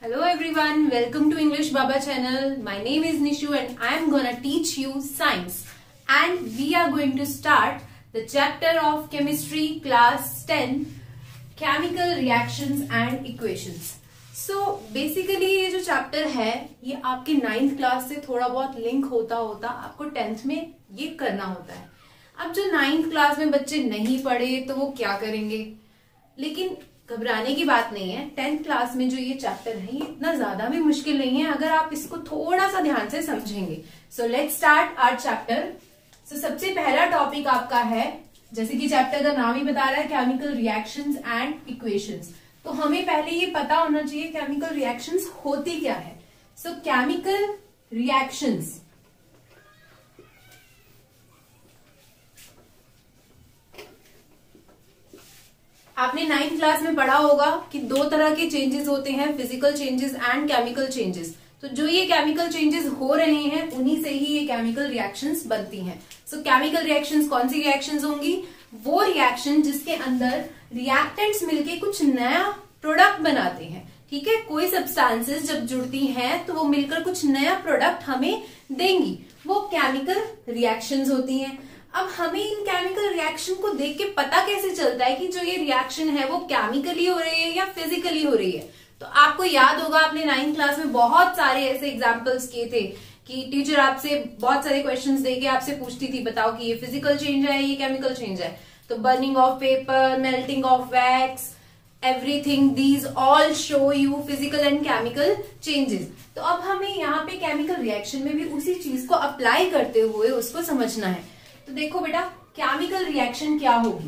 Hello everyone, welcome to English Baba channel. My name is Nishu and I am gonna teach you science. And we are going to start the chapter of chemistry class 10, chemical reactions and equations. So basically ये जो chapter है ये आपके 9th class से थोड़ा बहुत link होता होता आपको 10th में ये करना होता है। अब जो 9th क्लास में बच्चे नहीं पढ़े तो वो क्या करेंगे, लेकिन घबराने की बात नहीं है। 10th क्लास में जो ये चैप्टर है ये इतना ज्यादा भी मुश्किल नहीं है अगर आप इसको थोड़ा सा ध्यान से समझेंगे। So let's start our chapter. So सबसे पहला टॉपिक आपका है, जैसे कि चैप्टर का नाम ही बता रहा है, केमिकल रिएक्शंस एंड इक्वेशंस। तो हमें पहले ये पता होना चाहिए केमिकल रिएक्शंस होती क्या है। सो केमिकल रिएक्शंस आपने 9th क्लास में पढ़ा होगा कि दो तरह के चेंजेस होते हैं, physical changes and chemical changes. तो जो ये केमिकल चेंजेस हो रहे हैं उन्हीं से ही ये केमिकल रिएक्शंस बनती हैं। सो केमिकल रिएक्शंस कौन सी रिएक्शंस होंगी? वो रिएक्शन जिसके अंदर रिएक्टेंट्स मिलके कुछ नया प्रोडक्ट बनाते हैं। ठीक है, कोई सब्सटेंसेस जब जुड़ती हैं तो वो मिलकर कुछ नया प्रोडक्ट हमें देंगी, वो केमिकल रिएक्शंस होती हैं। अब हमें इन केमिकल रिएक्शन को देख के पता कैसे चलता है कि जो ये रिएक्शन है वो केमिकली हो रही है या फिजिकली हो रही है? तो आपको याद होगा आपने 9th क्लास में बहुत सारे ऐसे एग्जांपल्स किए थे कि टीचर आपसे बहुत सारे क्वेश्चंस देके आपसे पूछती थी, बताओ कि ये फिजिकल चेंज है ये केमिकल चेंज है। तो burning of paper, melting of wax, everything, these all show you physical and chemical changes. तो अब हमें यहाँ पे केमिकल रिएक्शन में भी उसी चीज को अप्लाई करते हुए उसको समझना है। तो देखो बेटा, केमिकल रिएक्शन क्या होगी?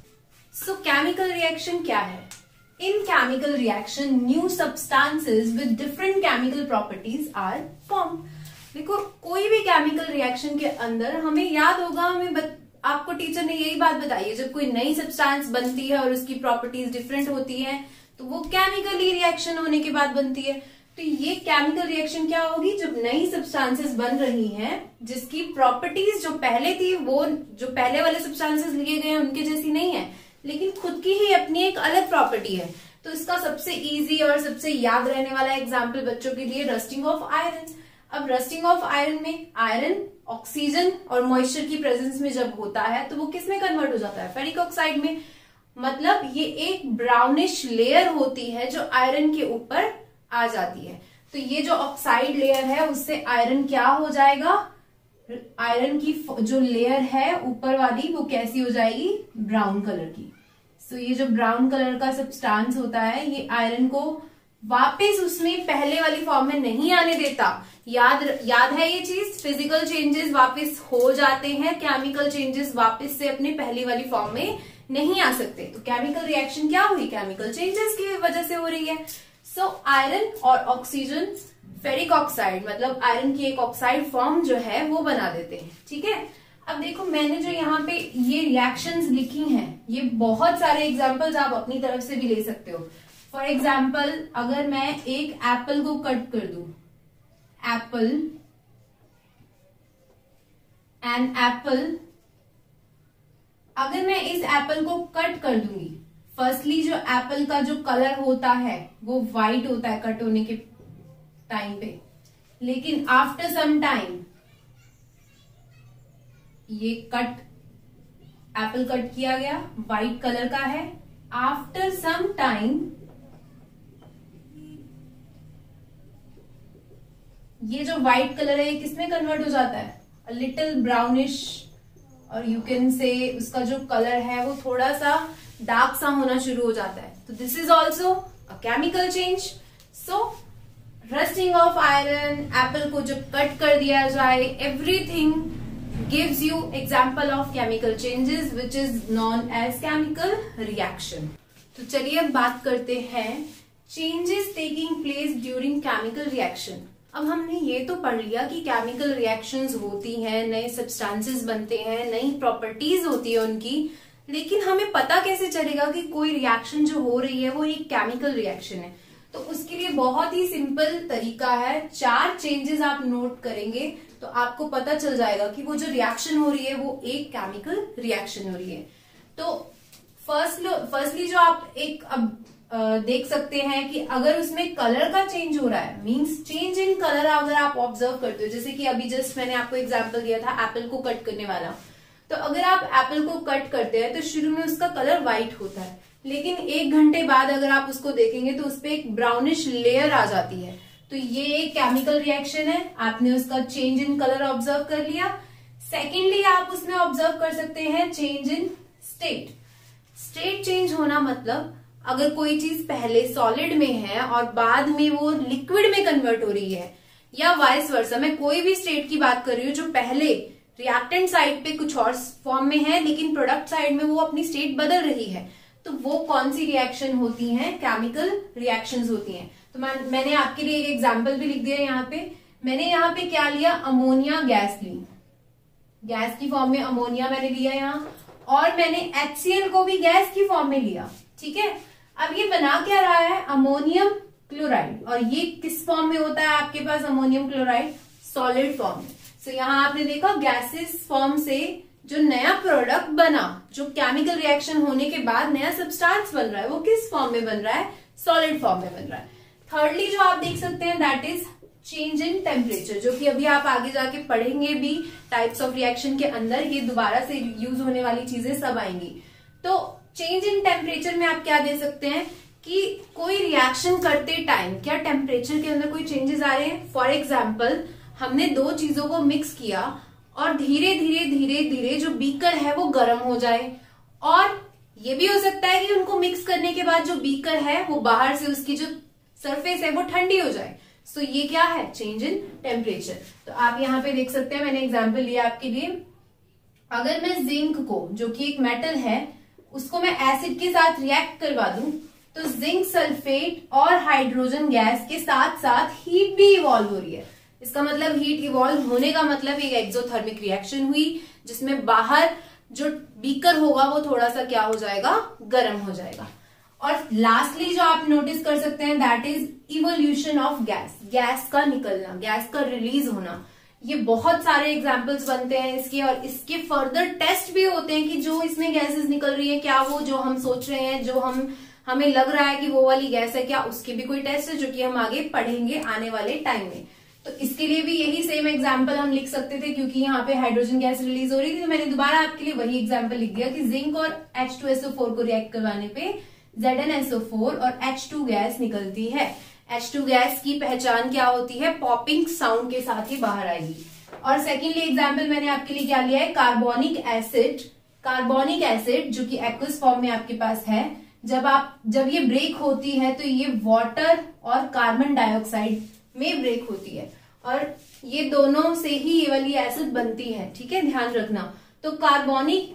सो केमिकल रिएक्शन क्या है? In chemical reaction new substances with different chemical properties are form. देखो, कोई भी केमिकल रिएक्शन के अंदर हमें याद होगा, आपको टीचर ने यही बात बताई है, जब कोई नई सब्सटेंस बनती है और उसकी प्रॉपर्टीज डिफरेंट होती है तो वो केमिकली रिएक्शन होने के बाद बनती है। तो ये केमिकल रिएक्शन क्या होगी? जब नई सब्सटेंसेस बन रही हैं जिसकी प्रॉपर्टीज जो पहले थी, वो जो पहले वाले सब्सटेंसेस लिए गए हैं उनके जैसी नहीं है, लेकिन खुद की ही अपनी एक अलग प्रॉपर्टी है। तो इसका सबसे इजी और सबसे याद रहने वाला एग्जाम्पल बच्चों के लिए रस्टिंग ऑफ आयरन। अब रस्टिंग ऑफ आयरन में आयरन ऑक्सीजन और मॉइस्चर की प्रेजेंस में जब होता है तो वो किस में कन्वर्ट हो जाता है? फेरिक ऑक्साइड में। मतलब ये एक ब्राउनिश लेयर होती है जो आयरन के ऊपर आ जाती है। तो ये जो ऑक्साइड लेयर है उससे आयरन क्या हो जाएगा? आयरन की जो लेयर है ऊपर वाली वो कैसी हो जाएगी? ब्राउन कलर की। सो ये जो ब्राउन कलर का सब्सटेंस होता है ये आयरन को वापस उसमें पहले वाली फॉर्म में नहीं आने देता। याद है ये चीज? फिजिकल चेंजेस वापस हो जाते हैं, केमिकल चेंजेस वापस से अपनी पहली वाली फॉर्म में नहीं आ सकते। तो केमिकल रिएक्शन क्या हुई? केमिकल चेंजेस की वजह से हो रही है। सो आयरन और ऑक्सीजन फेरिक ऑक्साइड, मतलब आयरन की एक ऑक्साइड फॉर्म जो है वो बना देते हैं। ठीक है, अब देखो मैंने जो यहाँ पे ये रिएक्शंस लिखी हैं, ये बहुत सारे एग्जांपल्स आप अपनी तरफ से भी ले सकते हो। फॉर एग्जाम्पल, अगर मैं एक एप्पल को कट कर दूं, एप्पल एन एप्पल, अगर मैं इस एप्पल को कट कर दूंगी, फर्स्टली जो एप्पल का जो कलर होता है वो व्हाइट होता है कट होने के टाइम पे, लेकिन आफ्टर सम टाइम ये एप्पल कट किया गया, व्हाइट कलर का है। आफ्टर सम टाइम ये जो व्हाइट कलर है किसमें कन्वर्ट हो जाता है? अ लिटिल ब्राउनिश, और यू कैन से उसका जो कलर है वो थोड़ा सा डार्क सा होना शुरू हो जाता है। तो this is also a chemical change. So rusting of iron, apple को जब कट कर दिया जाए, everything gives you example of chemical changes which is known as chemical reaction. तो चलिए अब बात करते हैं changes taking place during chemical reaction. अब हमने ये तो पढ़ लिया कि केमिकल रिएक्शंस होती हैं, नए सब्सटेंसेस बनते हैं, नई प्रॉपर्टीज होती है उनकी, लेकिन हमें पता कैसे चलेगा कि कोई रिएक्शन जो हो रही है वो एक केमिकल रिएक्शन है? तो उसके लिए बहुत ही सिंपल तरीका है। 4 चेंजेस आप नोट करेंगे तो आपको पता चल जाएगा कि वो जो रिएक्शन हो रही है वो एक केमिकल रिएक्शन हो रही है। तो फर्स्टली जो आप एक अब देख सकते हैं कि अगर उसमें कलर का चेंज हो रहा है, मींस चेंज इन कलर अगर आप ऑब्जर्व करते हो, जैसे कि अभी जस्ट मैंने आपको एग्जांपल दिया था एप्पल को कट करने वाला, तो अगर आप एप्पल को कट करते हैं तो शुरू में उसका कलर व्हाइट होता है, लेकिन 1 घंटे बाद अगर आप उसको देखेंगे तो उसपे एक ब्राउनिश लेयर आ जाती है। तो ये एक केमिकल रिएक्शन है, आपने उसका चेंज इन कलर ऑब्जर्व कर लिया। सेकेंडली आप उसमें ऑब्जर्व कर सकते हैं change in state. State change होना मतलब अगर कोई चीज पहले सॉलिड में है और बाद में वो लिक्विड में कन्वर्ट हो रही है, या वाइस वर्सा, मैं कोई भी स्टेट की बात कर रही हूँ जो पहले रिएक्टेंट साइड पे कुछ और फॉर्म में है लेकिन प्रोडक्ट साइड में वो अपनी स्टेट बदल रही है, तो वो कौन सी रिएक्शन होती है? केमिकल रिएक्शंस होती हैं। तो मैंने आपके लिए एक एग्जांपल भी लिख दिया यहाँ पे। मैंने यहाँ पे क्या लिया? अमोनिया गैस ली, गैस की फॉर्म में अमोनिया मैंने लिया यहाँ, और मैंने HCl को भी गैस की फॉर्म में लिया। ठीक है, अब ये बना क्या रहा है? Ammonium chloride. और ये किस फॉर्म में होता है आपके पास अमोनियम क्लोराइड? सॉलिड फॉर्म में। तो यहाँ आपने देखा गैसेस फॉर्म से जो नया प्रोडक्ट बना, जो केमिकल रिएक्शन होने के बाद नया सब्सटेंस बन रहा है, वो किस फॉर्म में बन रहा है? सॉलिड फॉर्म में बन रहा है। थर्डली जो आप देख सकते हैं that is change in temperature, जो कि अभी आप आगे जाके पढ़ेंगे भी टाइप्स ऑफ रिएक्शन के अंदर, ये दोबारा से यूज होने वाली चीजें सब आएंगी। तो चेंज इन टेम्परेचर में आप क्या दे सकते हैं कि कोई रिएक्शन करते टाइम क्या टेम्परेचर के अंदर कोई चेंजेस आ रहे हैं। फॉर एग्जाम्पल, हमने 2 चीजों को मिक्स किया और धीरे धीरे धीरे धीरे जो बीकर है वो गर्म हो जाए, और ये भी हो सकता है कि उनको मिक्स करने के बाद जो बीकर है वो बाहर से उसकी जो सरफेस है वो ठंडी हो जाए। सो ये क्या है? Change in temperature. तो आप यहाँ पे देख सकते हैं, मैंने एग्जाम्पल लिया आपके लिए। अगर मैं जिंक को, जो कि एक मेटल है, उसको मैं एसिड के साथ रिएक्ट करवा दूं, तो जिंक सल्फेट और हाइड्रोजन गैस के साथ साथ हीट भी इवॉल्व हो रही है। इसका मतलब हीट इवॉल्व होने का मतलब एक एक्सोथर्मिक रिएक्शन हुई, जिसमें बाहर जो बीकर होगा वो थोड़ा सा क्या हो जाएगा? गर्म हो जाएगा। और लास्टली जो आप नोटिस कर सकते हैं that is evolution of gas, gas का निकलना, गैस का रिलीज होना। ये बहुत सारे एग्जाम्पल्स बनते हैं इसके, और इसके फर्दर टेस्ट भी होते हैं कि जो इसमें गैसेस निकल रही है, क्या वो जो हम सोच रहे हैं, जो हमें लग रहा है कि वो वाली गैस है, क्या उसके भी कोई टेस्ट है, जो कि हम आगे पढ़ेंगे आने वाले टाइम में। तो इसके लिए भी यही सेम एग्जाम्पल हम लिख सकते थे, क्योंकि यहाँ पे हाइड्रोजन गैस रिलीज हो रही थी, तो मैंने दोबारा आपके लिए वही एग्जाम्पल लिख दिया कि जिंक और H2SO4 को रिएक्ट करवाने पे ZnSO4 और H2 गैस निकलती है। H2 गैस की पहचान क्या होती है? पॉपिंग साउंड के साथ ही बाहर आएगी। और सेकेंडली एग्जाम्पल मैंने आपके लिए क्या लिया है? Carbonic acid. कार्बोनिक एसिड जो कि एक्वस फॉर्म में आपके पास है, जब ये ब्रेक होती है तो ये वाटर और कार्बन डाइऑक्साइड में ब्रेक होती है, और ये दोनों से ही ये वाली एसिड बनती है। ठीक है, ध्यान रखना। तो carbonic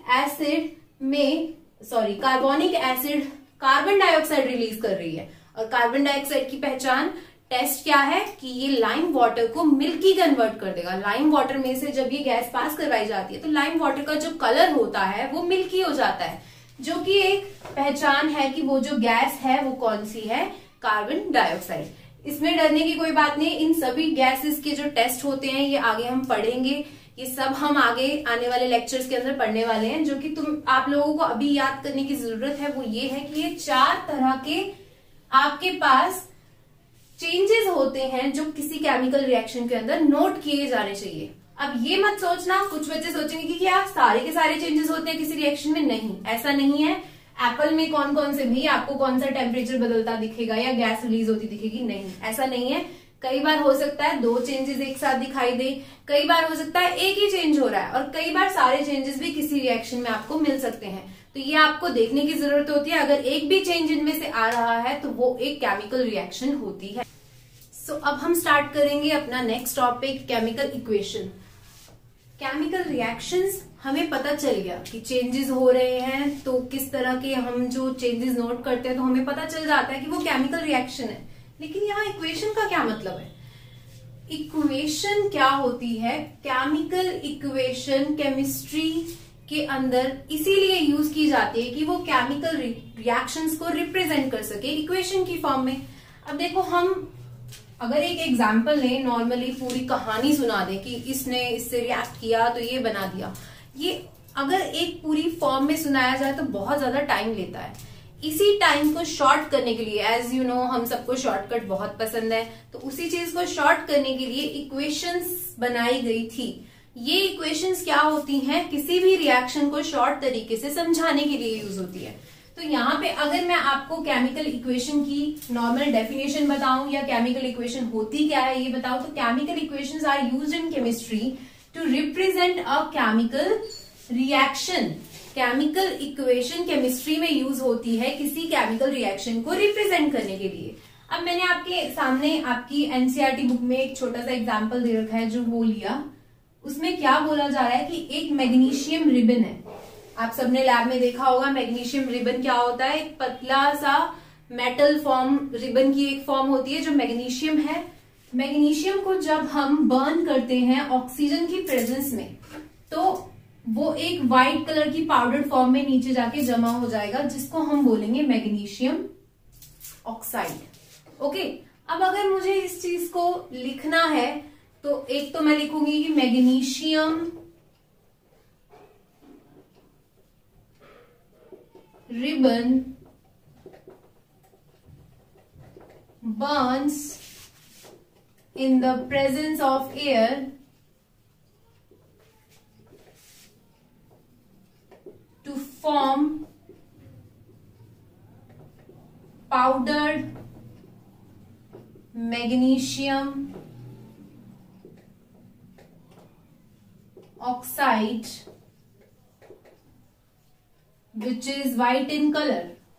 acid carbon dioxide release कर रही है, और कार्बन डाइऑक्साइड की पहचान टेस्ट क्या है कि ये लाइम वाटर को मिल्की कन्वर्ट कर देगा। लाइम वाटर में से जब ये गैस पास करवाई जाती है तो लाइम वाटर का जो कलर होता है वो मिल्की हो जाता है, जो कि एक पहचान है कि वो जो गैस है वो कौन सी है? Carbon dioxide. इसमें डरने की कोई बात नहीं। इन सभी गैसेस के जो टेस्ट होते हैं ये आगे हम पढ़ेंगे, ये सब हम आगे आने वाले लेक्चर्स के अंदर पढ़ने वाले हैं। जो कि आप लोगों को अभी याद करने की जरूरत है वो ये है कि ये 4 तरह के आपके पास चेंजेस होते हैं जो किसी केमिकल रिएक्शन के अंदर नोट किए जाने चाहिए। अब ये मत सोचना, कुछ बच्चे सोचेंगे कि क्या सारे के सारे चेंजेस होते हैं किसी रिएक्शन में। नहीं, ऐसा नहीं है। एप्पल में कौन कौन से भी आपको कौन सा टेम्परेचर बदलता दिखेगा या गैस रिलीज होती दिखेगी? नहीं, ऐसा नहीं है। कई बार हो सकता है 2 चेंजेस एक साथ दिखाई दे, कई बार हो सकता है एक ही चेंज हो रहा है, और कई बार सारे चेंजेस भी किसी रिएक्शन में आपको मिल सकते हैं। तो ये आपको देखने की जरूरत होती है। अगर एक भी चेंज इनमें से आ रहा है तो वो एक केमिकल रिएक्शन होती है। सो अब हम स्टार्ट करेंगे अपना next topic, chemical equation. Chemical reactions हमें पता चल गया कि चेंजेस हो रहे हैं, तो किस तरह के हम जो चेंजेस नोट करते हैं तो हमें पता चल जाता है कि वो केमिकल रिएक्शन है। लेकिन यहाँ इक्वेशन का क्या मतलब है? इक्वेशन क्या होती है? केमिकल इक्वेशन केमिस्ट्री के अंदर इसीलिए यूज की जाती है कि वो केमिकल रिएक्शंस को रिप्रेजेंट कर सके इक्वेशन की फॉर्म में। अब देखो, हम अगर एक एग्जाम्पल लें, नॉर्मली पूरी कहानी सुना दें कि इसने इससे रिएक्ट किया तो ये बना दिया, ये अगर एक पूरी फॉर्म में सुनाया जाए तो बहुत ज्यादा टाइम लेता है। इसी टाइम को शॉर्ट करने के लिए, एज यू नो हम सबको शॉर्टकट बहुत पसंद है, तो उसी चीज को शॉर्ट करने के लिए इक्वेशंस बनाई गई थी। ये इक्वेशंस क्या होती हैं, किसी भी रिएक्शन को शॉर्ट तरीके से समझाने के लिए यूज होती है। तो यहाँ पे अगर मैं आपको केमिकल इक्वेशन की नॉर्मल डेफिनेशन बताऊं या केमिकल इक्वेशन होती क्या है ये बताऊं, तो chemical equations are used in chemistry to represent a chemical reaction. Chemical equation chemistry में यूज होती है किसी केमिकल रिएक्शन को रिप्रेजेंट करने के लिए। अब मैंने आपके सामने आपकी एनसीईआरटी बुक में एक छोटा सा एग्जाम्पल दे रखा है जो वो लिया। उसमें क्या बोला जा रहा है कि एक मैग्नीशियम रिबन है। आप सबने लैब में देखा होगा मैग्नीशियम रिबन क्या होता है, एक पतला सा मेटल फॉर्म, रिबन की एक फॉर्म होती है जो मैग्नीशियम है। मैग्नीशियम को जब हम बर्न करते हैं ऑक्सीजन की प्रेजेंस में, तो वो एक व्हाइट कलर की पाउडर फॉर्म में नीचे जाके जमा हो जाएगा, जिसको हम बोलेंगे मैग्नीशियम ऑक्साइड। ओके, अब अगर मुझे इस चीज को लिखना है तो एक तो मैं लिखूंगी कि magnesium ribbon burns in the presence of air to form powdered magnesium oxide which is white in color.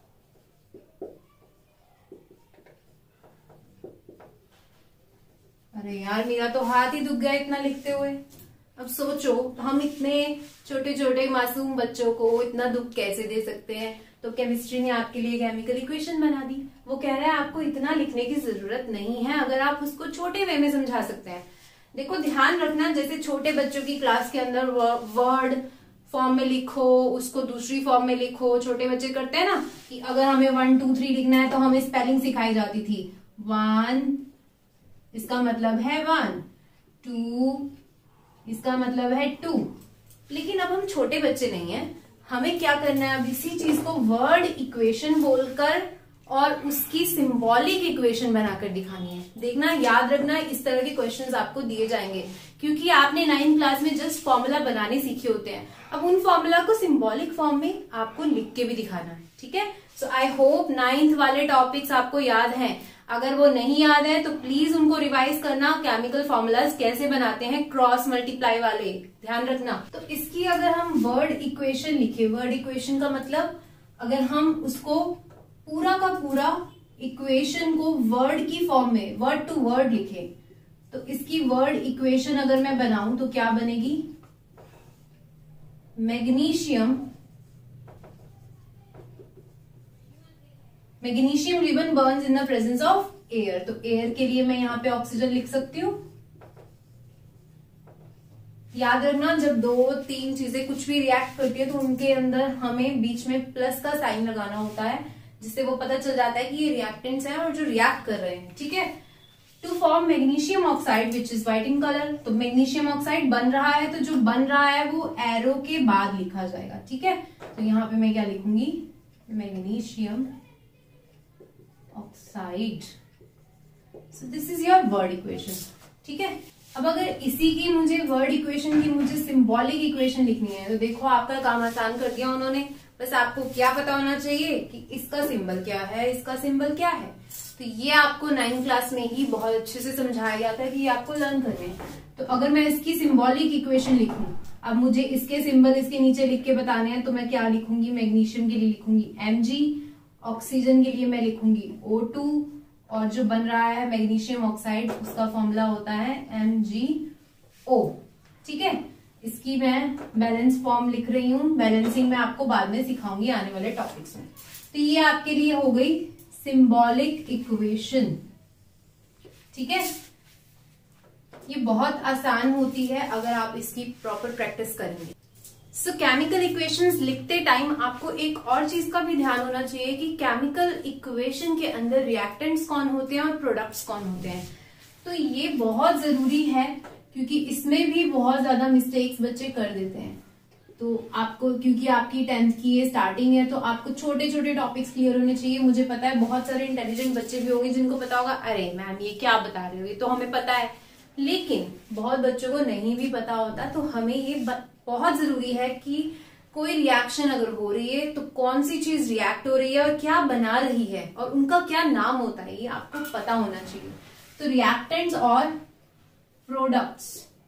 अरे यार मेरा तो हाथ ही दुख गया इतना लिखते हुए। अब सोचो हम इतने छोटे छोटे मासूम बच्चों को इतना दुख कैसे दे सकते हैं। तो केमिस्ट्री ने आपके लिए केमिकल इक्वेशन बना दी। वो कह रहा है आपको इतना लिखने की जरूरत नहीं है अगर आप उसको छोटे वे में समझा सकते हैं। देखो ध्यान रखना, जैसे छोटे बच्चों की क्लास के अंदर वर्ड फॉर्म में लिखो, उसको दूसरी फॉर्म में लिखो। छोटे बच्चे करते हैं ना कि अगर हमें 1 2 3 लिखना है तो हमें स्पेलिंग सिखाई जाती थी। 1 इसका मतलब है 1, 2 इसका मतलब है 2। लेकिन अब हम छोटे बच्चे नहीं हैं, हमें क्या करना है, अब इसी चीज को वर्ड इक्वेशन बोलकर और उसकी सिंबॉलिक इक्वेशन बनाकर दिखानी है। देखना, याद रखना, इस तरह के क्वेश्चंस आपको दिए जाएंगे क्योंकि आपने 9th क्लास में जस्ट फॉर्मूला बनाने सीखे होते हैं। अब उन फॉर्मूला को सिंबॉलिक फॉर्म में आपको लिख के भी दिखाना है, ठीक है। सो आई होप 9th वाले टॉपिक्स आपको याद हैं। अगर वो नहीं याद है तो प्लीज उनको रिवाइज करना। केमिकल फॉर्मूलाज कैसे बनाते हैं, क्रॉस मल्टीप्लाई वाले, ध्यान रखना। तो इसकी अगर हम वर्ड इक्वेशन लिखे, वर्ड इक्वेशन का मतलब अगर हम उसको पूरा का पूरा इक्वेशन को वर्ड की फॉर्म में वर्ड टू वर्ड लिखे, तो इसकी वर्ड इक्वेशन अगर मैं बनाऊं तो क्या बनेगी, magnesium ribbon burns in the presence of air. तो एयर के लिए मैं यहां पे ऑक्सीजन लिख सकती हूँ। याद रखना, जब 2 3 चीजें कुछ भी रिएक्ट करती है तो उनके अंदर हमें बीच में प्लस का साइन लगाना होता है, जिससे वो पता चल जाता है कि ये रिएक्टेंट्स हैं और जो रिएक्ट कर रहे हैं, ठीक है। To form magnesium oxide which is white in colour. तो मैग्नीशियम ऑक्साइड बन रहा है, तो जो बन रहा है वो एरो के बाद लिखा जाएगा, ठीक है। तो यहाँ पे मैं क्या लिखूंगी, magnesium oxide. So this is your word equation, ठीक है। अब अगर इसी की मुझे वर्ड इक्वेशन की मुझे सिंबॉलिक इक्वेशन लिखनी है तो देखो आपका काम आसान कर दिया उन्होंने। बस आपको क्या पता होना चाहिए कि इसका सिंबल क्या है, इसका सिंबल क्या है। तो ये आपको 9th क्लास में ही बहुत अच्छे से समझाया गया था कि ये आपको लर्न करने हैं। तो अगर मैं इसकी सिंबॉलिक इक्वेशन लिखूं, अब मुझे इसके सिंबल इसके नीचे लिख के बताने हैं, तो मैं क्या लिखूंगी, मैग्नीशियम के लिए लिखूंगी Mg, ऑक्सीजन के लिए मैं लिखूंगी O2, और जो बन रहा है मैग्नीशियम ऑक्साइड उसका फॉर्मूला होता है MgO, ठीक है। इसकी मैं बैलेंस फॉर्म लिख रही हूँ, बैलेंसिंग मैं आपको बाद में सिखाऊंगी आने वाले टॉपिक्स में। तो ये आपके लिए हो गई सिंबॉलिक इक्वेशन, ठीक है। ये बहुत आसान होती है अगर आप इसकी प्रॉपर प्रैक्टिस करेंगे। सो केमिकल इक्वेशंस लिखते टाइम आपको एक और चीज का भी ध्यान होना चाहिए कि केमिकल इक्वेशन के अंदर रिएक्टेंट्स कौन होते हैं और प्रोडक्ट्स कौन होते हैं। तो ये बहुत जरूरी है क्योंकि इसमें भी बहुत ज्यादा मिस्टेक्स बच्चे कर देते हैं। तो आपको, क्योंकि आपकी 10th की ये स्टार्टिंग है, तो आपको छोटे छोटे टॉपिक्स क्लियर होने चाहिए। मुझे पता है बहुत सारे इंटेलिजेंट बच्चे भी होंगे जिनको पता होगा, अरे मैम ये क्या बता रहे हो, ये तो हमें पता है। लेकिन बहुत बच्चों को नहीं भी पता होता, तो हमें ये बहुत जरूरी है कि कोई रिएक्शन अगर हो रही है तो कौन सी चीज रिएक्ट हो रही है और क्या बना रही है और उनका क्या नाम होता है, ये आपको पता होना चाहिए। तो रिएक्टेंट्स और प्रोडक्ट्स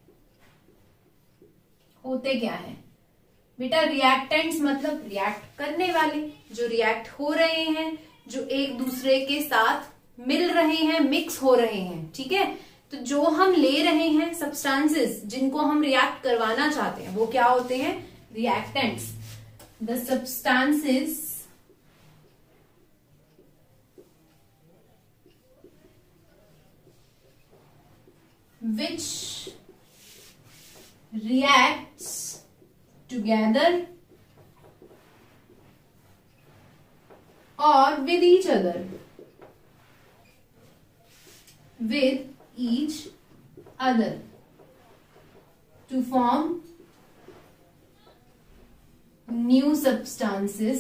होते क्या है बेटा? रिएक्टेंट्स मतलब रिएक्ट करने वाले, जो रिएक्ट हो रहे हैं, जो एक दूसरे के साथ मिल रहे हैं, मिक्स हो रहे हैं, ठीक है। तो जो हम ले रहे हैं सब्सटेंसेस, जिनको हम रिएक्ट करवाना चाहते हैं, वो क्या होते हैं? reactants. The substances which reacts together or with each other, to form new substances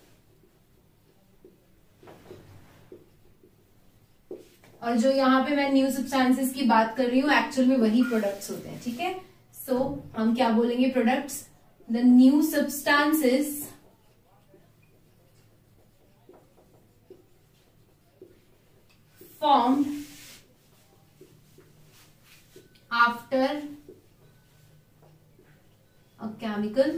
और जो यहाँ पे मैं न्यू सब्सटेंसेस की बात कर रही हूँ एक्चुअल में वही प्रोडक्ट्स होते हैं, ठीक है। सो हम क्या बोलेंगे? Products, the new substances formed after a chemical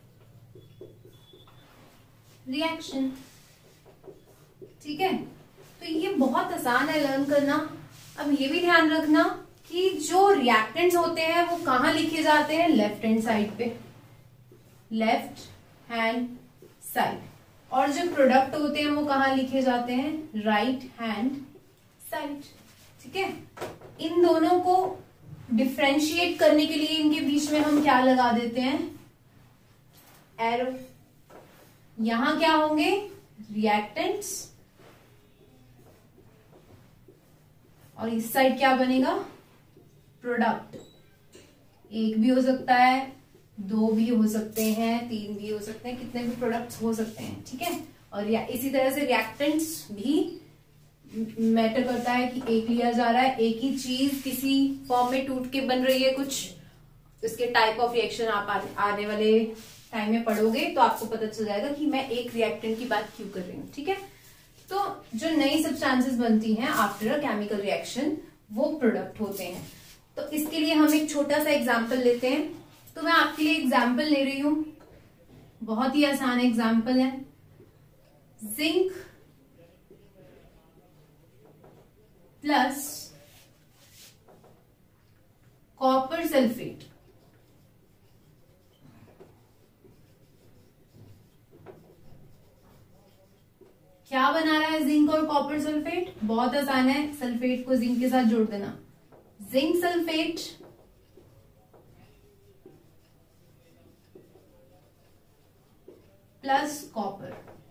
reaction, ठीक है। तो ये बहुत आसान है लर्न करना। अब ये भी ध्यान रखना कि जो रिएक्टेंट्स होते हैं वो कहाँ लिखे जाते हैं? लेफ्ट हैंड साइड पे, लेफ्ट हैंड साइड। और जो प्रोडक्ट होते हैं वो कहाँ लिखे जाते हैं? राइट हैंड साइड, ठीक है। इन दोनों को डिफ्रेंशिएट करने के लिए इनके बीच में हम क्या लगा देते हैं? एरो। यहां क्या होंगे? रिएक्टेंट्स, और इस साइड क्या बनेगा? प्रोडक्ट। एक भी हो सकता है, दो भी हो सकते हैं, तीन भी हो सकते हैं, कितने भी प्रोडक्ट्स हो सकते हैं, ठीक है। और इसी तरह से रिएक्टेंट्स भी मैटर करता है कि एक लिया जा रहा है, एक ही चीज किसी फॉर्म में टूट के बन रही है कुछ, इसके टाइप ऑफ रिएक्शन आप आने वाले टाइम में पढ़ोगे तो आपको पता चल जाएगा कि मैं एक रिएक्टेंट की बात क्यों कर रही हूँ, ठीक है। तो जो नई सब्सटेंसेस बनती हैं आफ्टर अ केमिकल रिएक्शन वो प्रोडक्ट होते हैं। तो इसके लिए हम एक छोटा सा एग्जाम्पल लेते हैं। तो मैं आपके लिए एग्जाम्पल ले रही हूं, बहुत ही आसान एग्जाम्पल है। जिंक प्लस कॉपर सल्फेट, क्या बना रहा है जिंक और कॉपर सल्फेट? बहुत आसान है, सल्फेट को जिंक के साथ जोड़ देना। Zinc sulphate plus copper.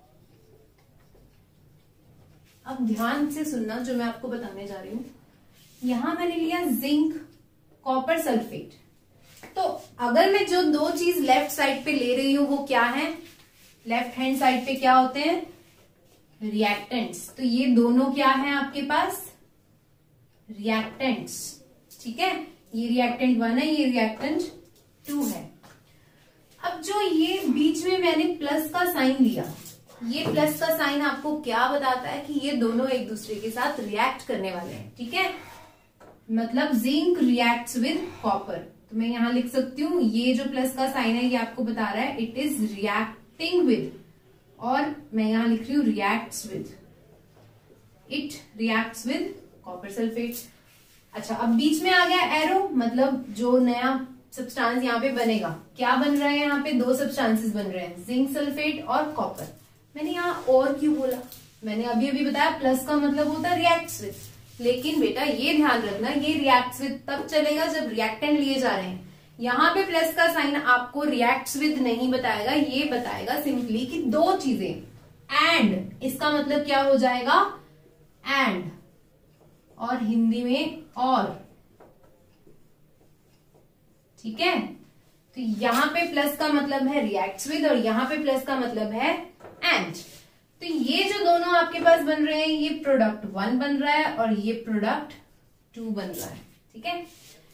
अब ध्यान से सुनना जो मैं आपको बताने जा रही हूं। यहां मैंने लिया जिंक कॉपर सल्फेट। तो अगर मैं जो दो चीज लेफ्ट साइड पे ले रही हूं वो क्या है? लेफ्ट हैंड साइड पे क्या होते हैं? रिएक्टेंट्स। तो ये दोनों क्या है आपके पास? रिएक्टेंट्स, ठीक है। ये रिएक्टेंट 1 है, ये रिएक्टेंट 2 है। अब जो ये बीच में मैंने प्लस का साइन लिया, ये प्लस का साइन आपको क्या बताता है? कि ये दोनों एक दूसरे के साथ रिएक्ट करने वाले हैं, ठीक है। मतलब जिंक रिएक्ट्स विद कॉपर। तो मैं यहां लिख सकती हूँ, ये जो प्लस का साइन है ये आपको बता रहा है इट इज रिएक्टिंग विद, और मैं यहां लिख रही हूं reacts with, it reacts with copper sulphate. अच्छा, अब बीच में आ गया एरो, मतलब जो नया सब्सटेंस यहाँ पे बनेगा, क्या बन रहा है? यहाँ पे दो सब्सटेंसेस बन रहे हैं, जिंक सल्फेट और कॉपर। मैंने यहाँ और क्यों बोला? मैंने अभी अभी बताया प्लस का मतलब होता है रिएक्ट्स विद, लेकिन बेटा ये ध्यान रखना ये रिएक्ट्स विद तब चलेगा जब रिएक्टेंट लिए जा रहे हैं। यहाँ पे प्लस का साइन आपको रिएक्ट्स विद नहीं बताएगा, ये बताएगा सिंपली कि दो चीजें, एंड इसका मतलब क्या हो जाएगा? एंड, और हिंदी में और, ठीक है। तो यहाँ पे प्लस का मतलब है रिएक्ट्स विद और यहाँ पे प्लस का मतलब है एंड। तो ये जो दोनों आपके पास बन रहे हैं, ये प्रोडक्ट 1 बन रहा है और ये प्रोडक्ट 2 बन रहा है। ठीक है,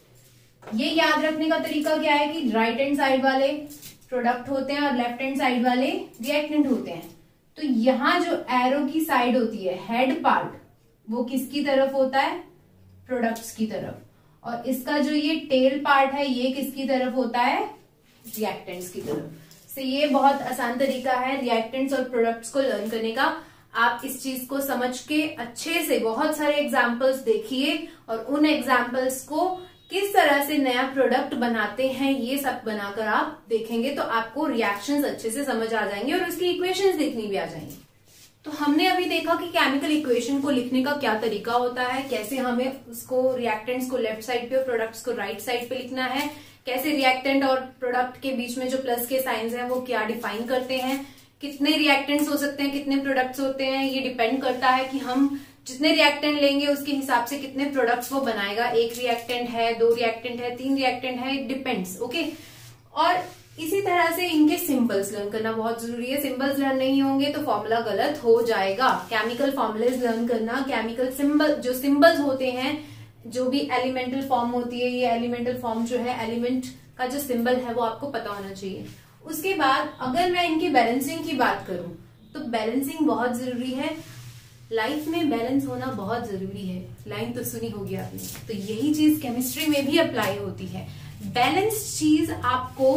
ये याद रखने का तरीका क्या है कि राइट हैंड साइड वाले प्रोडक्ट होते हैं और लेफ्ट हैंड साइड वाले रिएक्टेंट होते हैं। तो यहाँ जो एरो की साइड होती है, हेड पार्ट, वो किसकी तरफ होता है? प्रोडक्ट्स की तरफ। और इसका जो ये टेल पार्ट है, ये किसकी तरफ होता है? रिएक्टेंट्स की तरफ। तो ये बहुत आसान तरीका है रिएक्टेंट्स और प्रोडक्ट्स को लर्न करने का। आप इस चीज को समझ के अच्छे से बहुत सारे एग्जाम्पल्स देखिए और उन एग्जाम्पल्स को किस तरह से नया प्रोडक्ट बनाते हैं ये सब बनाकर आप देखेंगे तो आपको रिएक्शंस अच्छे से समझ आ जाएंगे और उसकी इक्वेशंस लिखनी भी आ जाएंगी। तो हमने अभी देखा कि केमिकल इक्वेशन को लिखने का क्या तरीका होता है, कैसे हमें उसको रिएक्टेंट्स को लेफ्ट साइड पे और प्रोडक्ट्स को राइट साइड पे लिखना है, कैसे रिएक्टेंट और प्रोडक्ट के बीच में जो प्लस के साइंस हैं वो क्या डिफाइन करते हैं, कितने रिएक्टेंट्स हो सकते हैं, कितने प्रोडक्ट्स होते हैं, ये डिपेंड करता है कि हम जितने रिएक्टेंट लेंगे उसके हिसाब से कितने प्रोडक्ट्स वो बनाएगा। 1 रिएक्टेंट है, 2 रिएक्टेंट है, 3 रिएक्टेंट है, इट डिपेंड्स। ओके, और इसी तरह से इनके सिंबल्स लर्न करना बहुत जरूरी है। सिंबल्स लर्न नहीं होंगे तो फॉर्मूला गलत हो जाएगा। केमिकल फॉर्मूलेज लर्न करना, केमिकल सिंबल जो सिंबल्स होते हैं, जो भी एलिमेंटल फॉर्म होती है, ये एलिमेंटल फॉर्म जो है, एलिमेंट का जो सिंबल है वो आपको पता होना चाहिए। उसके बाद अगर मैं इनकी बैलेंसिंग की बात करूं तो बैलेंसिंग बहुत जरूरी है। लाइफ में बैलेंस होना बहुत जरूरी है, लाइन तो सुनी होगी आपने। तो यही चीज केमिस्ट्री में भी अप्लाई होती है। बैलेंस चीज आपको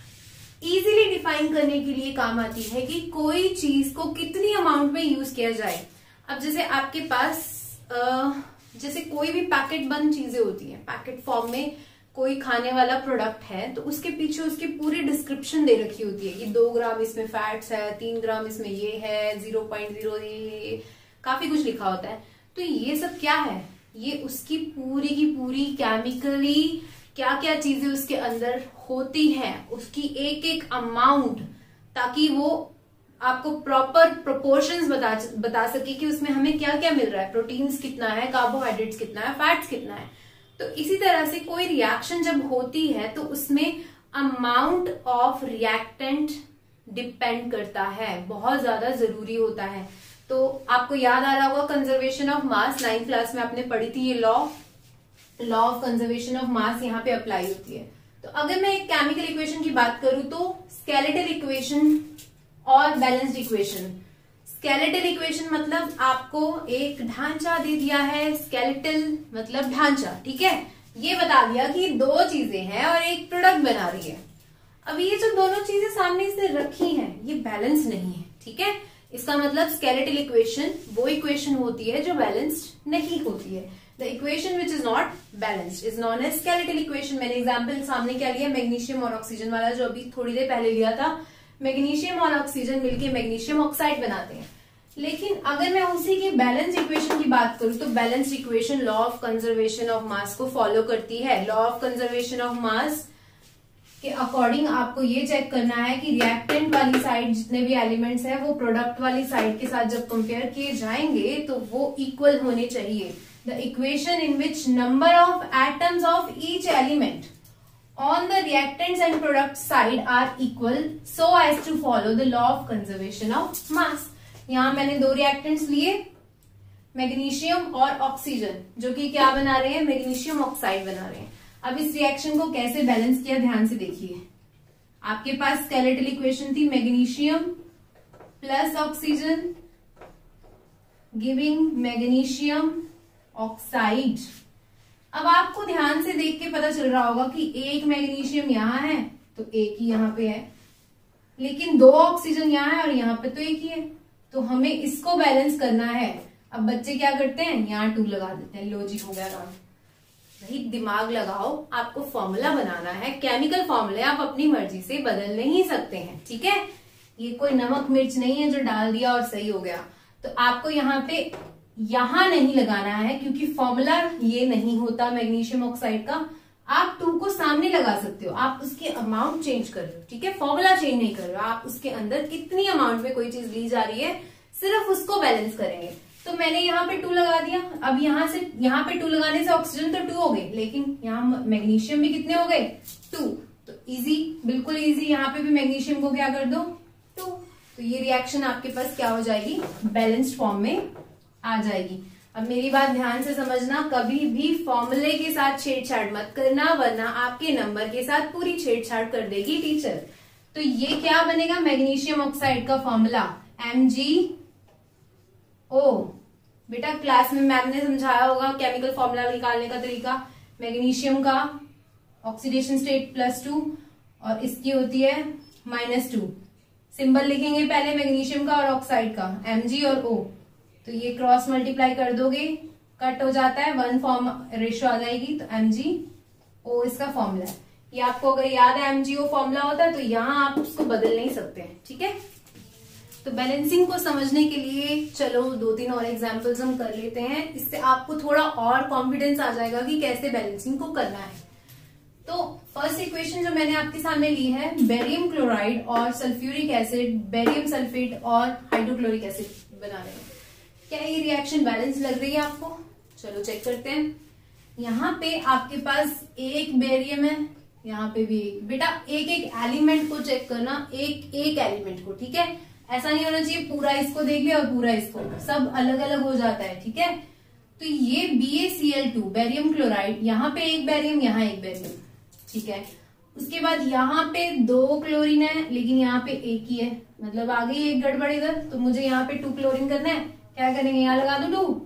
इजीली डिफाइन करने के लिए काम आती है कि कोई चीज को कितनी अमाउंट में यूज किया जाए। अब जैसे आपके पास जैसे कोई भी पैकेट बंद चीजें होती हैं, पैकेट फॉर्म में कोई खाने वाला प्रोडक्ट है तो उसके पीछे उसकी पूरी डिस्क्रिप्शन दे रखी होती है कि 2 ग्राम इसमें फैट्स है, 3 ग्राम इसमें ये है, 0.0 ये काफी कुछ लिखा होता है। तो ये सब क्या है? ये उसकी पूरी की पूरी केमिकली क्या क्या चीजें उसके अंदर होती हैं, उसकी एक एक अमाउंट, ताकि वो आपको प्रॉपर प्रोपोर्शंस बता सके कि उसमें हमें क्या क्या मिल रहा है, प्रोटीन्स कितना है, कार्बोहाइड्रेट्स कितना है, फैट्स कितना है। तो इसी तरह से कोई रिएक्शन जब होती है तो उसमें अमाउंट ऑफ रिएक्टेंट डिपेंड करता है, बहुत ज्यादा जरूरी होता है। तो आपको याद आ रहा होगा conservation of mass, 9th class में आपने पढ़ी थी। ये law of conservation of mass यहाँ पे अप्लाई होती है। तो अगर मैं एक केमिकल इक्वेशन की बात करूं तो स्केलेटल इक्वेशन और बैलेंस्ड इक्वेशन। स्केलेटल इक्वेशन मतलब आपको एक ढांचा दे दिया है, स्केलेटल मतलब ढांचा, ठीक है। ये बता दिया कि 2 चीजें हैं और एक प्रोडक्ट बना रही है। अब ये जो दोनों चीजें सामने से रखी हैं ये बैलेंस नहीं है, ठीक है। इसका मतलब स्केलेटल इक्वेशन वो इक्वेशन होती है जो बैलेंस्ड नहीं होती है। The equation which is not balanced is known as skeletal equation. मैंने एग्जाम्पल सामने क्या लिया, मैग्नीशियम और ऑक्सीजन वाला, जो अभी थोड़ी देर पहले लिया था। मैग्नीशियम और ऑक्सीजन मिलके मैग्नीशियम ऑक्साइड बनाते हैं। लेकिन अगर मैं उसी की बैलेंस इक्वेशन की बात करूं तो balance equation law of conservation of mass को फॉलो करती है। Law of conservation of mass के अकॉर्डिंग आपको ये चेक करना है कि रिएक्टेंट वाली साइड जितने भी एलिमेंट्स हैं वो प्रोडक्ट वाली साइड के साथ जब कंपेयर किए जाएंगे तो वो इक्वल होने चाहिए। The equation in which number of atoms of each element on the reactants and product side are equal so as to follow the law of conservation of mass। यहाँ मैंने 2 रिएक्टेंट्स लिए, magnesium और oxygen, जो कि क्या बना रहे हैं, मैग्नीशियम ऑक्साइड बना रहे हैं। अब इस रिएक्शन को कैसे बैलेंस किया ध्यान से देखिए। आपके पास स्केलेटल इक्वेशन थी magnesium plus oxygen giving magnesium oxide. अब आपको ध्यान से देख के पता चल रहा होगा कि एक मैग्नीशियम यहाँ है तो एक ही यहाँ पे है, लेकिन 2 ऑक्सीजन यहाँ है और यहाँ पे तो एक ही है। तो हमें इसको बैलेंस करना है। अब बच्चे क्या करते हैं, यहाँ 2 लगा देते हैं, लो जी हो गया काम। भाई दिमाग लगाओ, आपको फॉर्मूला बनाना है। केमिकल फॉर्मूले आप अपनी मर्जी से बदल नहीं सकते हैं, ठीक है। ये कोई नमक मिर्च नहीं है जो डाल दिया और सही हो गया। तो आपको यहाँ पे यहां नहीं लगाना है क्योंकि फॉर्मूला ये नहीं होता मैग्नीशियम ऑक्साइड का। आप 2 को सामने लगा सकते हो, आप उसकी अमाउंट चेंज कर रहे हो, ठीक है। फॉर्मूला चेंज नहीं कर रहे हो, आप उसके अंदर कितनी अमाउंट में कोई चीज ली जा रही है सिर्फ उसको बैलेंस करेंगे। तो मैंने यहाँ पे 2 लगा दिया। अब यहाँ पे 2 लगाने से ऑक्सीजन तो 2 हो गए, लेकिन यहाँ मैग्नीशियम भी कितने हो गए, 2। तो इजी, बिल्कुल इजी। यहाँ पे भी मैग्नीशियम को क्या कर दो 2, तो ये रिएक्शन आपके पास क्या हो जाएगी, बैलेंस्ड फॉर्म में आ जाएगी। अब मेरी बात ध्यान से समझना, कभी भी फॉर्मूले के साथ छेड़छाड़ मत करना, वरना आपके नंबर के साथ पूरी छेड़छाड़ कर देगी टीचर। तो ये क्या बनेगा, मैग्नीशियम ऑक्साइड का फॉर्मूला MgO। बेटा क्लास में मैम ने समझाया होगा केमिकल फॉर्मूला निकालने का तरीका। मैग्नीशियम का ऑक्सीडेशन स्टेट +2 और इसकी होती है -2। सिंबल लिखेंगे पहले मैग्नीशियम का और ऑक्साइड का, Mg और O। तो ये क्रॉस मल्टीप्लाई कर दोगे, कट हो जाता है, 1 फॉर्म रेशियो आ जाएगी, तो MgO इसका फॉर्मूला है। ये आपको अगर याद है MgO फॉर्मूला होता है तो यहाँ आप उसको बदल नहीं सकते हैं, ठीक है। तो बैलेंसिंग को समझने के लिए चलो 2-3 और एग्जांपल्स हम कर लेते हैं, इससे आपको थोड़ा और कॉन्फिडेंस आ जाएगा कि कैसे बैलेंसिंग को करना है। तो फर्स्ट इक्वेशन जो मैंने आपके सामने ली है, बेरियम क्लोराइड और सल्फ्यूरिक एसिड, बेरियम सल्फेट और हाइड्रोक्लोरिक एसिड बना रहे हैं। क्या ये रिएक्शन बैलेंस लग रही है आपको? चलो चेक करते हैं। यहाँ पे आपके पास एक बेरियम है, यहाँ पे भी एक। बेटा एक एक एलिमेंट को चेक करना, एक एक एलिमेंट को, ठीक है। ऐसा नहीं होना चाहिए पूरा इसको देख लिया और पूरा इसको, सब अलग अलग हो जाता है, ठीक है। तो ये BaCl2 बेरियम क्लोराइड, यहाँ पे एक बेरियम, यहाँ एक बेरियम, ठीक है। उसके बाद यहाँ पे 2 क्लोरीन है, लेकिन यहाँ पे एक ही है, मतलब आ गई एक गड़बड़ इधर। तो मुझे यहाँ पे 2 क्लोरीन करना है, क्या करेंगे, यहाँ लगा दो 2।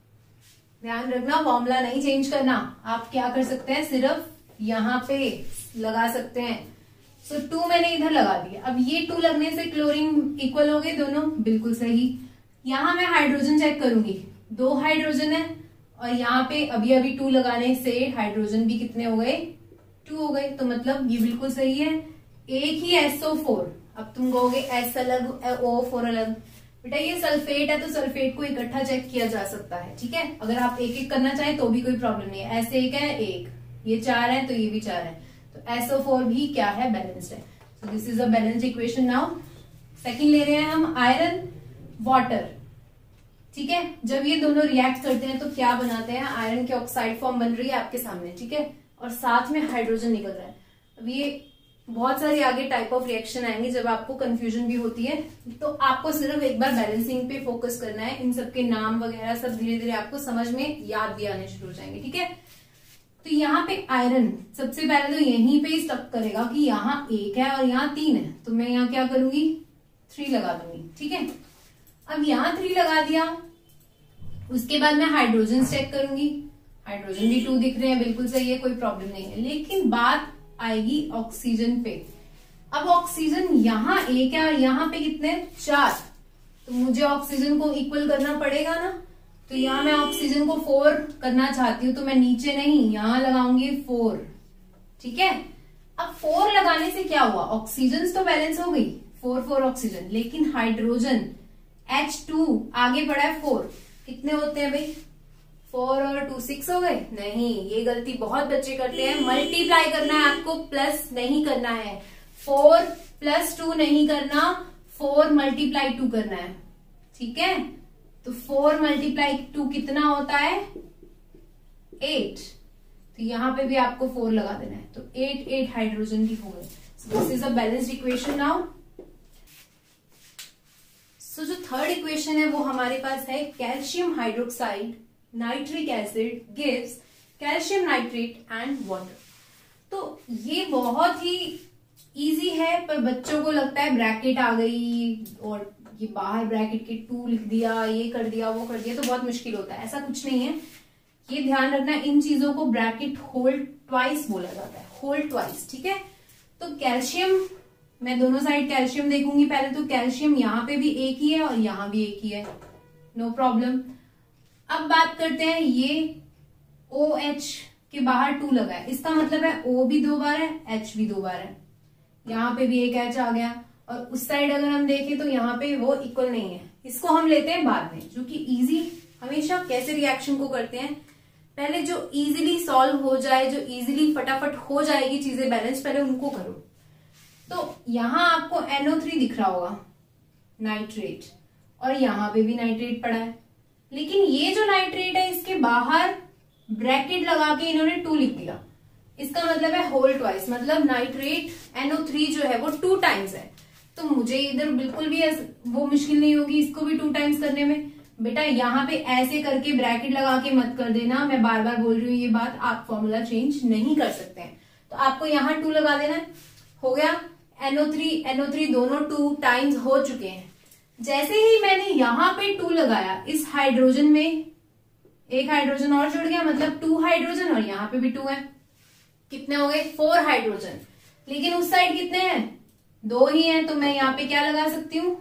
ध्यान रखना फॉर्मूला नहीं चेंज करना, आप क्या कर सकते हैं, सिर्फ यहाँ पे लगा सकते हैं। सो 2 मैंने इधर लगा दिया। अब ये 2 लगने से क्लोरीन इक्वल हो गए दोनों, बिल्कुल सही। यहाँ मैं हाइड्रोजन चेक करूंगी, 2 हाइड्रोजन है, और यहाँ पे अभी अभी 2 लगाने से हाइड्रोजन भी कितने हो गए, 2 हो गए। तो मतलब ये बिल्कुल सही है। एक ही SO4, अब तुम कहोगे S अलग O4 अलग। बेटा ये सल्फेट है तो सल्फेट को इकट्ठा चेक किया जा सकता है, ठीक है। अगर आप एक एक करना चाहें तो भी कोई प्रॉब्लम नहीं है। S एक है, एक, ये 4 है तो ये भी 4 है, तो SO4 भी क्या है, बैलेंस्ड है। So this is a balanced equation. Now second ले रहे हैं हम, आयरन वाटर, ठीक है। जब ये दोनों रिएक्ट करते हैं तो क्या बनाते हैं, आयरन की ऑक्साइड फॉर्म बन रही है आपके सामने, ठीक है, और साथ में हाइड्रोजन निकल रहा है। अब ये बहुत सारे आगे टाइप ऑफ रिएक्शन आएंगे जब आपको कंफ्यूजन भी होती है, तो आपको सिर्फ एक बार बैलेंसिंग पे फोकस करना है। इन सबके नाम वगैरह सब धीरे धीरे आपको समझ में याद भी आने शुरू हो जाएंगे, ठीक है। तो यहाँ पे आयरन सबसे पहले तो यहीं पे स्टक करेगा कि यहाँ 1 है और यहाँ 3 है, तो मैं यहाँ क्या करूंगी, 3 लगा दूंगी, ठीक है। अब यहाँ 3 लगा दिया, उसके बाद मैं हाइड्रोजन चेक करूंगी, हाइड्रोजन भी 2 दिख रहे हैं, बिल्कुल सही है, कोई प्रॉब्लम नहीं है। लेकिन बात आएगी ऑक्सीजन पे। अब ऑक्सीजन यहाँ 1 है और यहाँ पे कितने, 4, तो मुझे ऑक्सीजन को इक्वल करना पड़ेगा ना। तो यहाँ मैं ऑक्सीजन को 4 करना चाहती हूँ, तो मैं नीचे नहीं यहाँ लगाऊंगी 4, ठीक है। अब 4 लगाने से क्या हुआ, ऑक्सीजन तो बैलेंस हो गई, 4 ऑक्सीजन, लेकिन हाइड्रोजन H2 आगे बढ़ा है 4, कितने होते हैं भाई, 4 और 2 6 हो गए। नहीं, ये गलती बहुत बच्चे करते हैं, मल्टीप्लाई करना है आपको, प्लस नहीं करना है। 4 + 2 नहीं करना, 4 × 2 करना है, ठीक है। तो 4 × 2 कितना होता है, 8। तो यहां पे भी आपको 4 लगा देना है, तो 8 हाइड्रोजन की हो गए। This is a balanced equation. Now so जो थर्ड इक्वेशन है वो हमारे पास है, calcium hydroxide nitric acid gives calcium nitrate and water. तो ये बहुत ही इजी है, पर बच्चों को लगता है ब्रैकेट आ गई और ये बाहर ब्रैकेट के 2 लिख दिया, ये कर दिया, वो कर दिया, तो बहुत मुश्किल होता है। ऐसा कुछ नहीं है, ये ध्यान रखना, इन चीजों को ब्रैकेट होल्ड ट्वाइस बोला जाता है, होल्ड ट्वाइस, ठीक है। तो कैल्शियम, मैं दोनों साइड कैल्शियम देखूंगी पहले, तो कैल्शियम यहाँ पे भी एक ही है और यहाँ भी एक ही है, नो प्रॉब्लम। अब बात करते हैं, ये OH के बाहर 2 लगा है, इसका मतलब है O भी 2 बार है, H भी 2 बार है, यहाँ पे भी एक H आ गया। और उस साइड अगर हम देखें तो यहाँ पे वो इक्वल नहीं है, इसको हम लेते हैं बाद में, जो कि इजी। हमेशा कैसे रिएक्शन को करते हैं, पहले जो इजीली सॉल्व हो जाए, जो इजीली फटाफट हो जाएगी चीजें बैलेंस, पहले उनको करो। तो यहाँ आपको NO3 दिख रहा होगा, नाइट्रेट, और यहाँ पे भी नाइट्रेट पड़ा है, लेकिन ये जो नाइट्रेट है इसके बाहर ब्रैकेट लगा के इन्होंने 2 लिख दिया, इसका मतलब है होल ट्वाइस, मतलब नाइट्रेट NO3 जो है वो 2 टाइम्स है। तो मुझे इधर बिल्कुल भी वो मुश्किल नहीं होगी इसको भी 2 टाइम्स करने में। बेटा यहाँ पे ऐसे करके ब्रैकेट लगा के मत कर देना, मैं बार बार बोल रही हूँ ये बात, आप फॉर्मूला चेंज नहीं कर सकते हैं। तो आपको यहाँ 2 लगा देना है, हो गया। NO3 दोनों 2 टाइम्स हो चुके हैं। जैसे ही मैंने यहाँ पे 2 लगाया, इस हाइड्रोजन में एक हाइड्रोजन और जुड़ गया, मतलब 2 हाइड्रोजन, और यहाँ पे भी 2 है, कितने हो गए 4 हाइड्रोजन। लेकिन उस साइड कितने हैं 2 ही हैं, तो मैं यहाँ पे क्या लगा सकती हूँ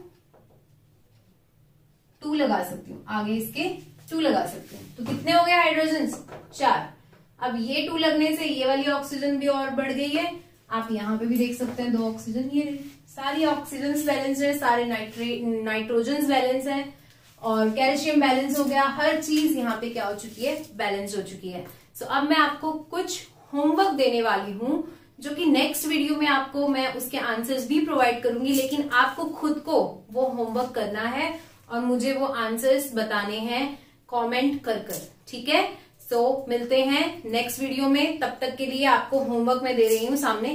2 लगा सकती हूँ, आगे इसके 2 लगा सकती हूँ। तो कितने हो गए हाइड्रोजन 4। अब ये 2 लगने से ये वाली ऑक्सीजन भी और बढ़ गई है। आप यहाँ पे भी देख सकते हैं 2 ऑक्सीजन, ये सारी ऑक्सीजन बैलेंस है, सारे नाइट्रोजन बैलेंस है, और कैल्शियम बैलेंस हो गया। हर चीज यहाँ पे क्या हो चुकी है, बैलेंस हो चुकी है। सो अब मैं आपको कुछ होमवर्क देने वाली हूँ, जो कि नेक्स्ट वीडियो में आपको मैं उसके आंसर्स भी प्रोवाइड करूंगी, लेकिन आपको खुद को वो होमवर्क करना है और मुझे वो आंसर्स बताने हैं कमेंट कर कर, ठीक है। सो मिलते हैं नेक्स्ट वीडियो में, तब तक के लिए आपको होमवर्क मैं दे रही हूँ सामने।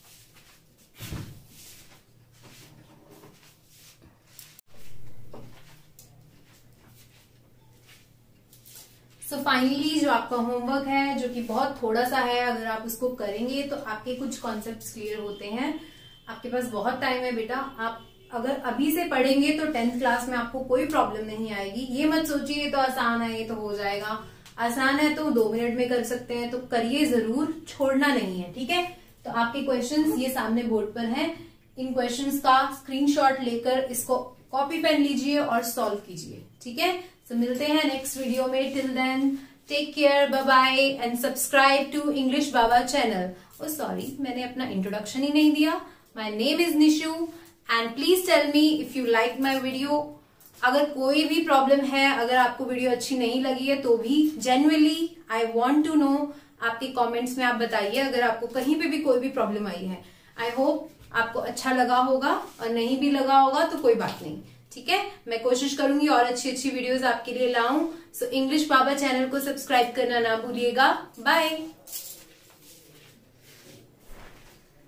सो फाइनली जो आपका होमवर्क है, जो कि बहुत थोड़ा सा है, अगर आप उसको करेंगे तो आपके कुछ कॉन्सेप्ट्स क्लियर होते हैं। आपके पास बहुत टाइम है बेटा, आप अगर अभी से पढ़ेंगे तो 10th क्लास में आपको कोई प्रॉब्लम नहीं आएगी। ये मत सोचिए ये तो आसान है, ये तो हो जाएगा। आसान है तो 2 मिनट में कर सकते हैं, तो करिए जरूर, छोड़ना नहीं है, ठीक है। तो आपके क्वेश्चंस ये सामने बोर्ड पर हैं, इन क्वेश्चंस का स्क्रीनशॉट लेकर इसको कॉपी पेन लीजिए और सॉल्व कीजिए, ठीक है। तो मिलते हैं नेक्स्ट वीडियो में। Till then take care, bye bye, and subscribe to English Baba channel. Oh sorry, मैंने अपना इंट्रोडक्शन ही नहीं दिया। My name is Nishu and please tell me if you like my video. अगर कोई भी प्रॉब्लम है, अगर आपको वीडियो अच्छी नहीं लगी है, तो भी genuinely I want to know, आपके कमेंट्स में आप बताइए अगर आपको कहीं पे भी कोई भी प्रॉब्लम आई है। आई होप आपको अच्छा लगा होगा, और नहीं भी लगा होगा तो कोई बात नहीं, ठीक है। मैं कोशिश करूंगी और अच्छी अच्छी वीडियोस आपके लिए लाऊं। सो इंग्लिश बाबा चैनल को सब्सक्राइब करना ना भूलिएगा। बाय।